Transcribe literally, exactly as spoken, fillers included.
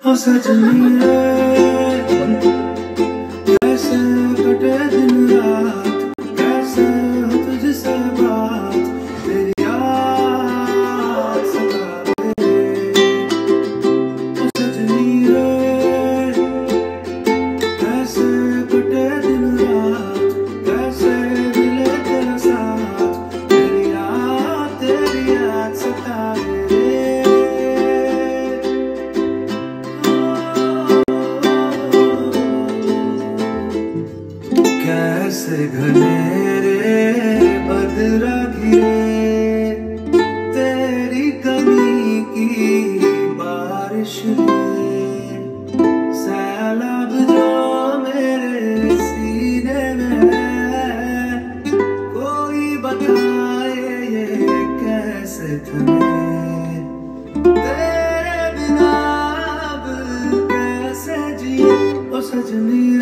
हो सजनी रे, कैसे कटे दिन रात, कैसे हो तुझसे बात, तेरी याद सताए। हो सजनी रे, कैसे कटे दिन रात, कैसे मिले तेरा साथ, तेरी याद तेरी याद सताए। कैसे घनेरे बदरा घिरे, तेरी कमी की बारिश में, सैलाब जो मेरे सीने में है, कोई बताए ये कैसे थमे, तेरे बिना अब कैसे जिए। ओ सजनी